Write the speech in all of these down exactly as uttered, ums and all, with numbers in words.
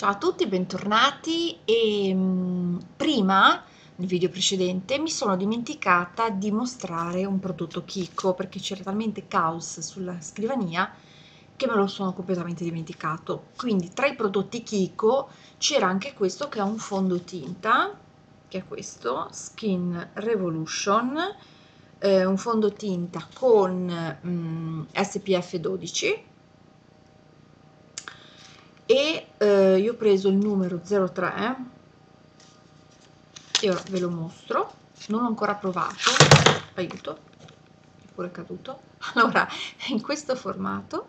Ciao a tutti, bentornati. E mm, prima, nel video precedente, mi sono dimenticata di mostrare un prodotto Kiko perché c'era talmente caos sulla scrivania che me lo sono completamente dimenticato. Quindi tra i prodotti Kiko c'era anche questo che è un fondotinta, che è questo, Skin Revolution, eh, un fondotinta con mm, S P F dodici. E eh, io ho preso il numero zero tre e ora ve lo mostro. Non l'ho ancora provato, aiuto, è pure caduto. Allora, è in questo formato,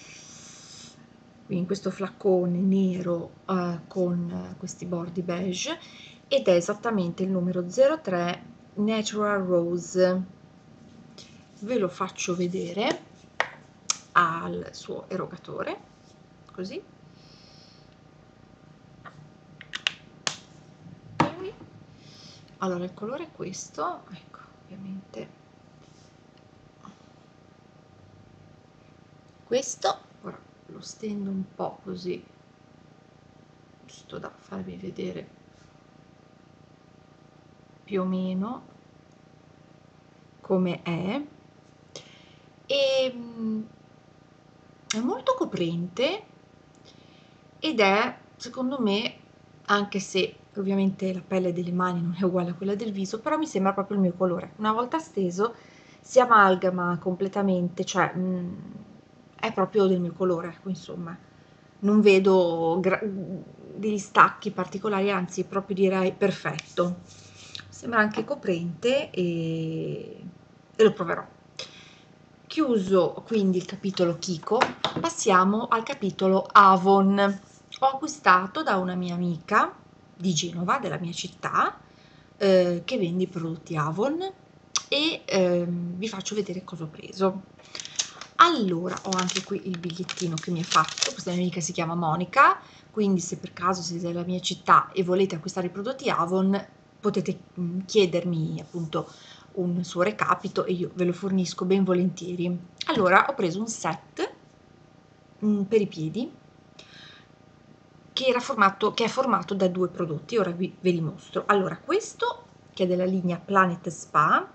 in questo flaccone nero eh, con questi bordi beige, ed è esattamente il numero zero tre Natural Rose. Ve lo faccio vedere al suo erogatore, così. Allora, il colore è questo, ecco, ovviamente questo. Ora lo stendo un po' così, giusto da farvi vedere più o meno come è. E mm, è molto coprente ed è, secondo me, anche se ovviamente la pelle delle mani non è uguale a quella del viso, però mi sembra proprio il mio colore. Una volta steso si amalgama completamente, cioè mh, è proprio del mio colore, ecco, insomma. Non vedo degli stacchi particolari, anzi proprio direi perfetto. Sembra anche coprente e, e lo proverò. Chiuso quindi il capitolo Kiko, passiamo al capitolo Avon. Ho acquistato da una mia amica di Genova, della mia città, eh, che vende i prodotti Avon, e ehm, vi faccio vedere cosa ho preso. Allora, ho anche qui il bigliettino che mi ha fatto. Questa mia amica si chiama Monica, quindi se per caso siete della mia città e volete acquistare i prodotti Avon, potete mh, chiedermi appunto un suo recapito e io ve lo fornisco ben volentieri. Allora, ho preso un set mh, per i piedi che, era formato, che è formato da due prodotti, ora vi, ve li mostro. Allora, questo, che è della linea Planet Spa,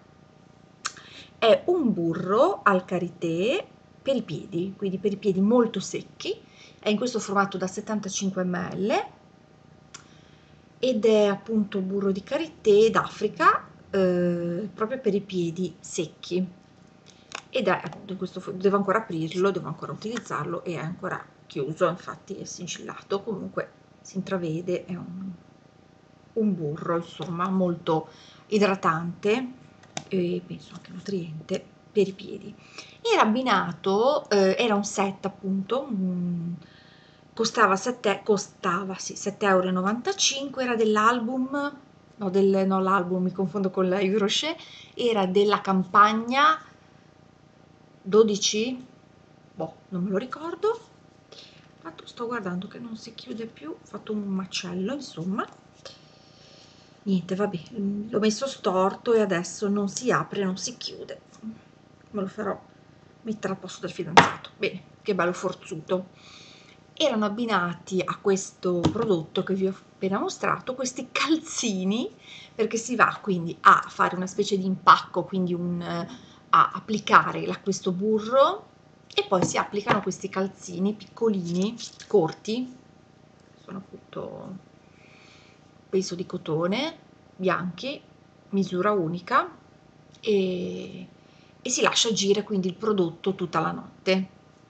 è un burro al karité per i piedi, quindi per i piedi molto secchi, è in questo formato da settantacinque millilitri ed è appunto burro di karité d'Africa, eh, proprio per i piedi secchi, ed è appunto in questo, devo ancora aprirlo, devo ancora utilizzarlo e è ancora chiuso, infatti è sigillato, comunque si intravede, è un, un burro insomma molto idratante e penso anche nutriente per i piedi. Era abbinato, eh, era un set appunto, um, costava sette, costava, sì, sette euro e novantacinque, era dell'album, no, del, no l'album, mi confondo con la Eurochet, era della campagna dodici, boh, non me lo ricordo. Tanto sto guardando che non si chiude più, ho fatto un macello, insomma. Niente, vabbè, l'ho messo storto e adesso non si apre, non si chiude. Me lo farò mettere a posto dal fidanzato. Bene, che bello forzuto. Erano abbinati a questo prodotto che vi ho appena mostrato questi calzini, perché si va quindi a fare una specie di impacco, quindi un, a applicare questo burro e poi si applicano questi calzini piccolini, corti, sono appunto penso di cotone, bianchi, misura unica, e, e si lascia agire quindi il prodotto tutta la notte.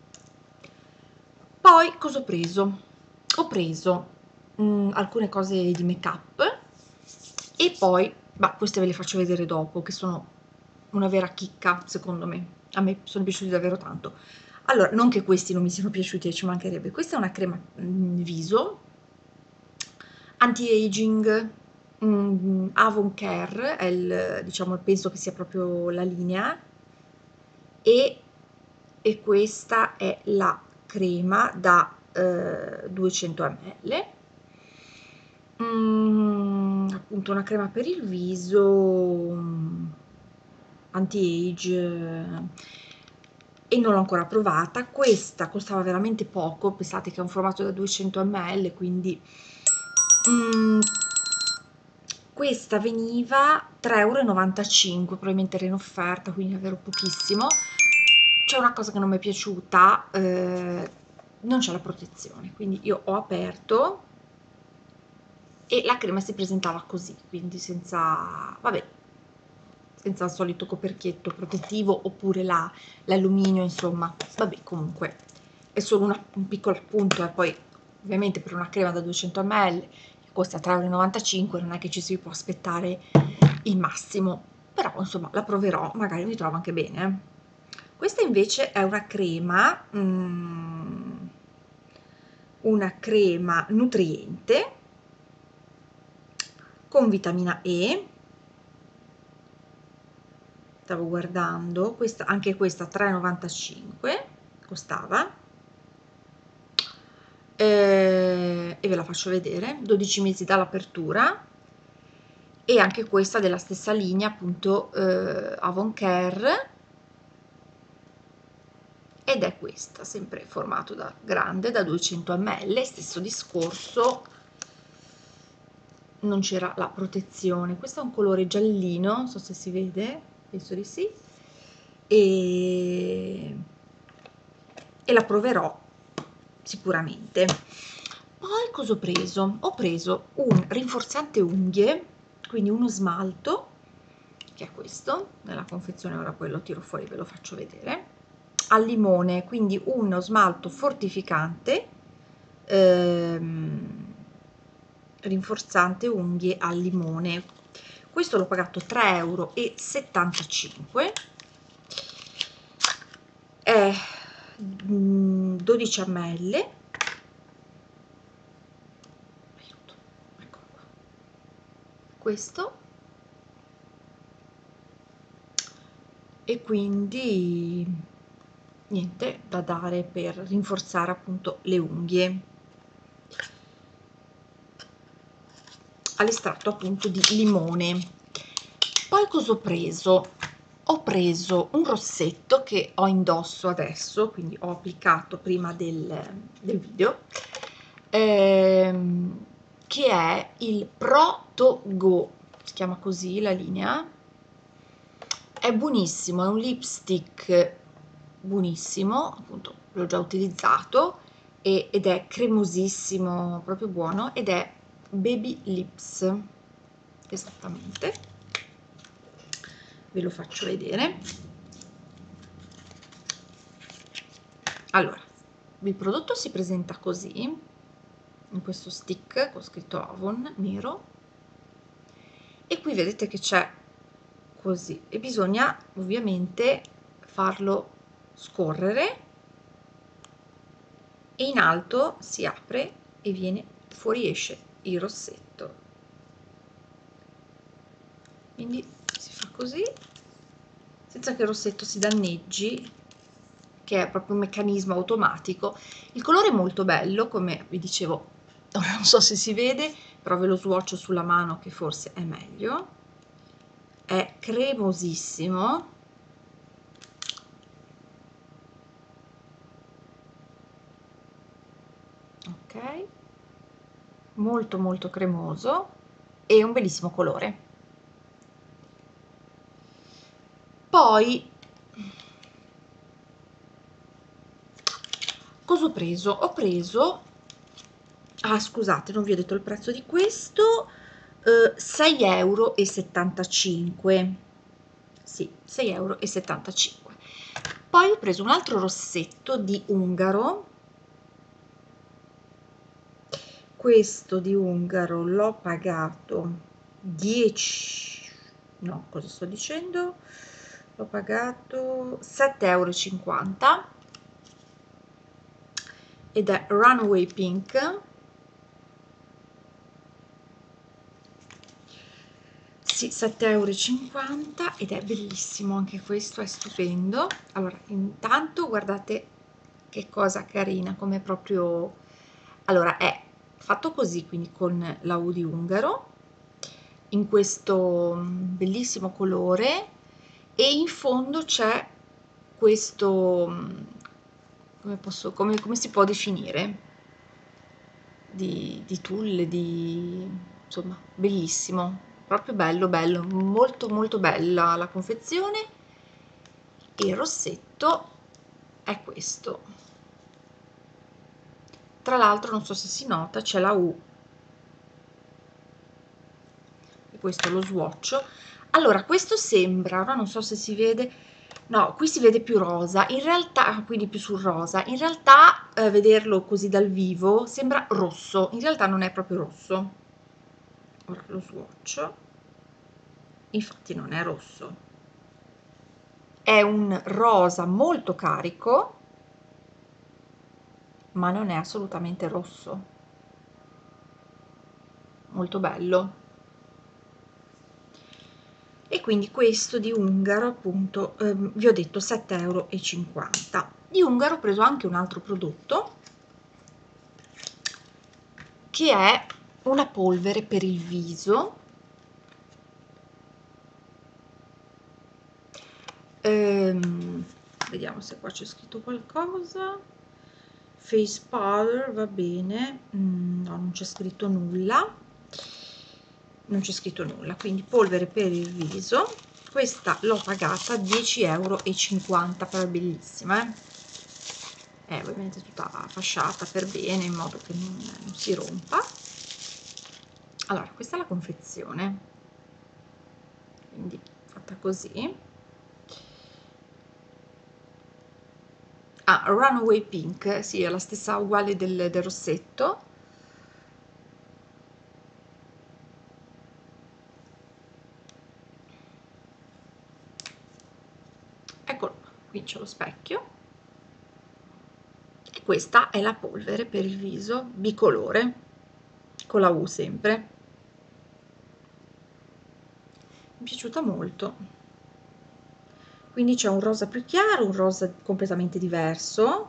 Poi cosa ho preso? Ho preso mh, alcune cose di make up e poi, ma queste ve le faccio vedere dopo, che sono una vera chicca secondo me, a me sono piaciuti davvero tanto. Allora, non che questi non mi siano piaciuti, ci mancherebbe. Questa è una crema mh, viso anti-aging, mh, Avon Care, è il, diciamo, penso che sia proprio la linea, e, e questa è la crema da eh, duecento millilitri, mm, appunto una crema per il viso, anti-age, e non l'ho ancora provata. Questa costava veramente poco, pensate che è un formato da duecento millilitri, quindi mm, questa veniva tre e novantacinque euro, probabilmente era in offerta, quindi davvero pochissimo. C'è una cosa che non mi è piaciuta, eh, non c'è la protezione, quindi io ho aperto e la crema si presentava così, quindi senza, vabbè, senza il solito coperchietto protettivo oppure l'alluminio, insomma, vabbè, comunque è solo una, un piccolo appunto, e poi ovviamente per una crema da duecento millilitri che costa tre e novantacinque euro non è che ci si può aspettare il massimo, però insomma la proverò, magari mi trovo anche bene. Questa invece è una crema, mm, una crema nutriente con vitamina E, stavo guardando, questa, anche questa tre e novantacinque costava, eh, e ve la faccio vedere, dodici mesi dall'apertura, e anche questa della stessa linea, appunto, eh, Avon Care, ed è questa, sempre formato da grande, da duecento millilitri, stesso discorso, non c'era la protezione. Questo è un colore giallino, non so se si vede, penso di sì, e, e la proverò sicuramente. Poi cosa ho preso? Ho preso un rinforzante unghie, quindi uno smalto, che è questo, nella confezione, ora poi lo tiro fuori e ve lo faccio vedere, al limone, quindi uno smalto fortificante, ehm, rinforzante unghie al limone. Questo l'ho pagato tre e settantacinque euro, è dodici millilitri, eccolo qua, questo, e quindi niente da dare per rinforzare appunto le unghie, all'estratto appunto di limone. Poi cosa ho preso? Ho preso un rossetto che ho indosso adesso, quindi ho applicato prima del, del video, ehm, che è il Pro To Go, si chiama così la linea. È buonissimo, è un lipstick buonissimo, appunto l'ho già utilizzato, e, ed è cremosissimo, proprio buono, ed è Baby Lips, esattamente, ve lo faccio vedere. Allora, il prodotto si presenta così, in questo stick con scritto Avon nero, e qui vedete che c'è così, e bisogna ovviamente farlo scorrere, e in alto si apre e viene fuori, esce il rossetto, quindi si fa così senza che il rossetto si danneggi, che è proprio un meccanismo automatico. Il colore è molto bello, come vi dicevo, ora non so se si vede, però ve lo swatcho sulla mano che forse è meglio, è cremosissimo, ok, molto molto cremoso e un bellissimo colore. Poi cosa ho preso? Ho preso, ah scusate, non vi ho detto il prezzo di questo, eh, sei e settantacinque euro, sì, sei e settantacinque euro. Poi ho preso un altro rossetto di Ungaro, questo di Ungaro l'ho pagato dieci, no, cosa sto dicendo? L'ho pagato sette e cinquanta euro ed è Runway Pink. Sì, sette e cinquanta euro, ed è bellissimo anche questo, è stupendo. Allora, intanto guardate che cosa carina, come proprio, allora è fatto così, quindi con la U di Ungaro, in questo bellissimo colore, e in fondo c'è questo, come posso, come, come si può definire, di, di tulle, di, insomma, bellissimo, proprio bello, bello, molto molto bella la confezione. Il rossetto è questo, tra l'altro non so se si nota, c'è la U, e questo è lo swatch. Allora, questo sembra, ora non so se si vede, no, qui si vede più rosa, in realtà, quindi più sul rosa, in realtà eh, vederlo così dal vivo sembra rosso, in realtà non è proprio rosso. Ora lo swatch, infatti non è rosso, è un rosa molto carico, ma non è assolutamente rosso, molto bello. E quindi questo di Ungaro, appunto, ehm, vi ho detto sette e cinquanta euro. Di Ungaro ho preso anche un altro prodotto, che è una polvere per il viso, ehm, vediamo se qua c'è scritto qualcosa. Face powder, va bene, mm, no, non c'è scritto nulla, non c'è scritto nulla, quindi polvere per il viso. Questa l'ho pagata dieci e cinquanta euro, però è bellissima, eh? È ovviamente tutta fasciata per bene, in modo che non, non si rompa. Allora, questa è la confezione, quindi fatta così. Ah, Runaway Pink, sì, è la stessa, uguale del, del rossetto. Eccolo, qui c'è lo specchio. E questa è la polvere per il viso bicolore, con la U sempre. Mi è piaciuta molto. Quindi c'è un rosa più chiaro, un rosa completamente diverso.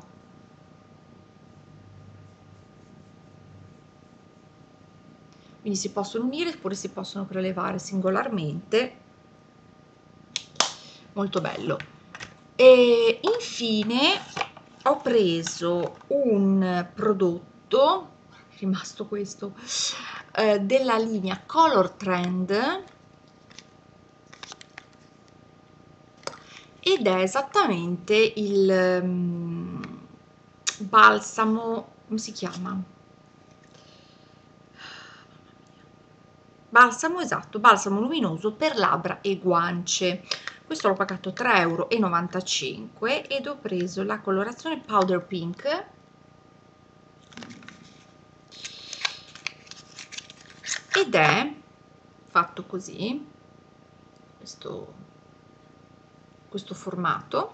Quindi si possono unire oppure si possono prelevare singolarmente. Molto bello. E infine ho preso un prodotto, è rimasto questo, eh, della linea Color Trend, ed è esattamente il um, balsamo, come si chiama? Balsamo, esatto, balsamo luminoso per labbra e guance. Questo l'ho pagato tre e novantacinque euro ed ho preso la colorazione Powder Pink, ed è fatto così, questo, questo formato,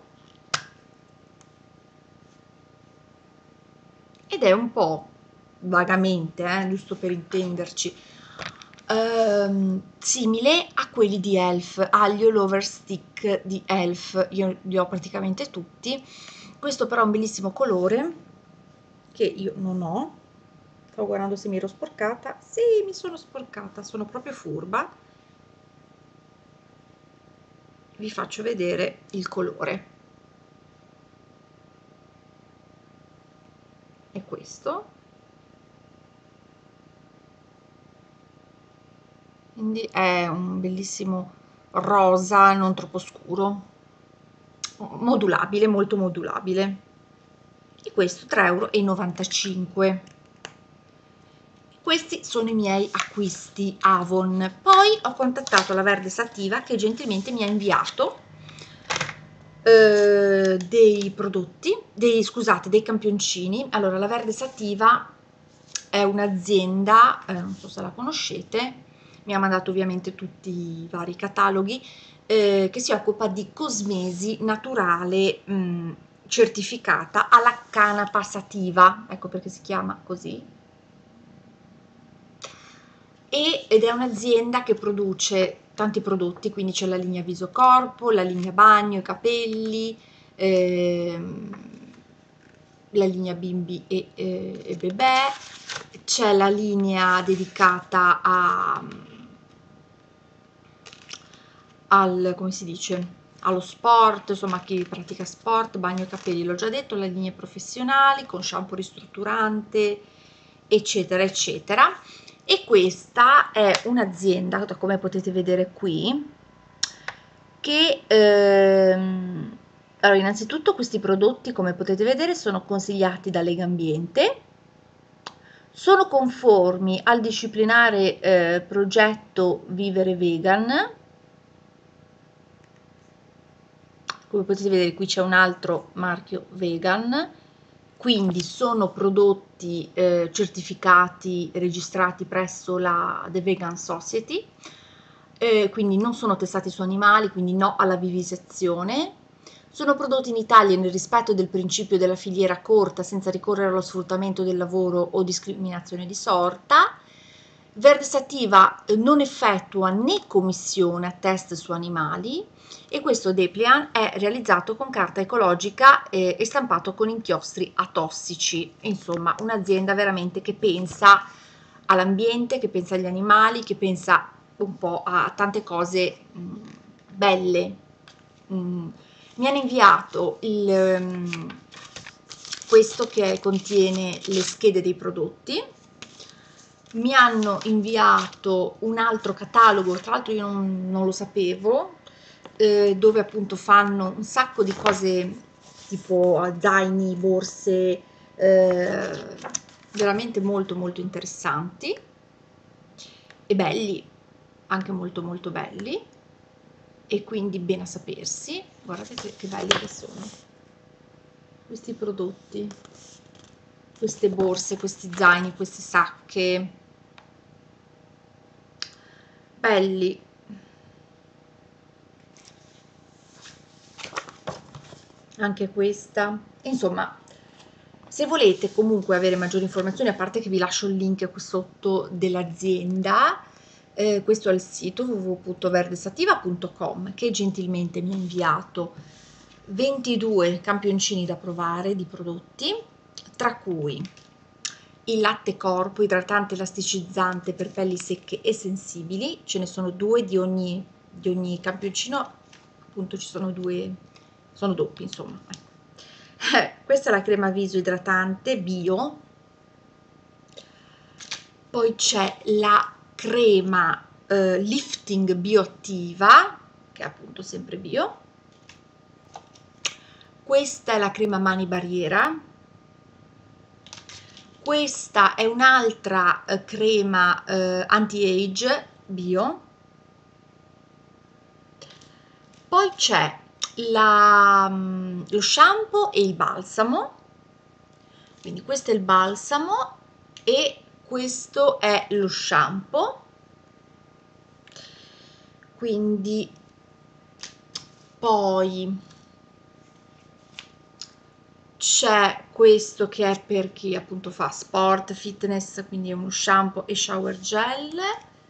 ed è un po' vagamente, eh, giusto per intenderci, ehm, simile a quelli di Elf, agli all over stick di Elf. Io li ho praticamente tutti. Questo però è un bellissimo colore che io non ho. Stavo guardando se mi ero sporcata. Sì, mi sono sporcata, sono proprio furba. Vi faccio vedere il colore. È questo. Quindi è un bellissimo rosa, non troppo scuro, modulabile, molto modulabile. E questo tre e novantacinque euro. Questi sono i miei acquisti Avon. Poi ho contattato la Verde Sativa, che gentilmente mi ha inviato eh, dei prodotti, dei, scusate, dei campioncini. Allora, la Verde Sativa è un'azienda, eh, non so se la conoscete, mi ha mandato ovviamente tutti i vari cataloghi, eh, che si occupa di cosmesi naturale mh, certificata alla canapa sativa, ecco perché si chiama così. E, ed è un'azienda che produce tanti prodotti, quindi c'è la linea viso corpo, la linea bagno, i capelli, ehm, la linea bimbi e, e, e bebè, c'è la linea dedicata a, al, come si dice, allo sport, insomma chi pratica sport, bagno capelli, l'ho già detto, le linee professionali con shampoo ristrutturante, eccetera eccetera. E questa è un'azienda, come potete vedere qui, che ehm, allora innanzitutto questi prodotti, come potete vedere, sono consigliati da Legambiente, sono conformi al disciplinare eh, progetto Vivere Vegan. Come potete vedere qui c'è un altro marchio vegan, quindi sono prodotti eh, certificati, registrati presso la The Vegan Society, eh, quindi non sono testati su animali, quindi no alla vivisezione. Sono prodotti in Italia nel rispetto del principio della filiera corta, senza ricorrere allo sfruttamento del lavoro o discriminazione di sorta. Verde Sativa non effettua né commissione a test su animali, e questo Depliant è realizzato con carta ecologica eh, e stampato con inchiostri atossici. Insomma, un'azienda veramente che pensa all'ambiente, che pensa agli animali, che pensa un po' a tante cose mh, belle. Mh. Mi hanno inviato il, um, questo che contiene le schede dei prodotti, mi hanno inviato un altro catalogo, tra l'altro io non, non lo sapevo, eh, dove appunto fanno un sacco di cose tipo zaini, borse, eh, veramente molto molto interessanti e belli, anche molto molto belli, e quindi bene a sapersi. Guardate che, che belli che sono questi prodotti, queste borse, questi zaini, queste sacche, belli. Anche questa, insomma, se volete comunque avere maggiori informazioni, a parte che vi lascio il link qui sotto dell'azienda, eh, questo è il sito w w w punto verdesativa punto com, che gentilmente mi ha inviato ventidue campioncini da provare di prodotti, tra cui il latte corpo idratante elasticizzante per pelli secche e sensibili. Ce ne sono due di ogni, di ogni campioncino, appunto ci sono due, sono doppi insomma. Eh, questa è la crema viso idratante bio, poi c'è la crema eh, lifting bioattiva, che è appunto sempre bio. Questa è la crema mani barriera. Questa è un'altra eh, crema eh, anti-age bio. Poi c'è la, lo shampoo e il balsamo, quindi questo è il balsamo e questo è lo shampoo. Quindi poi c'è questo che è per chi appunto fa sport, fitness, quindi è uno shampoo e shower gel.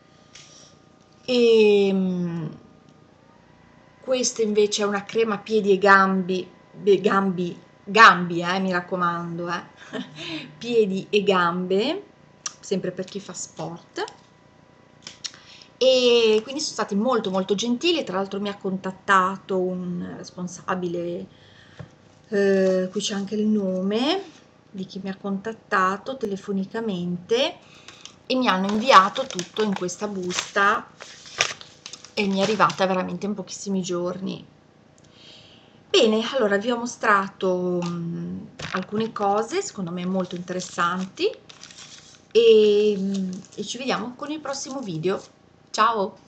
E questo invece è una crema piedi e gambi, gambi, gambi eh, mi raccomando, eh. Piedi e gambe, sempre per chi fa sport. E quindi sono stati molto molto gentili, tra l'altro mi ha contattato un responsabile, eh, qui c'è anche il nome di chi mi ha contattato telefonicamente, e mi hanno inviato tutto in questa busta e mi è arrivata veramente in pochissimi giorni. Bene, allora vi ho mostrato mh, alcune cose secondo me molto interessanti e, mh, e ci vediamo con il prossimo video. Ciao!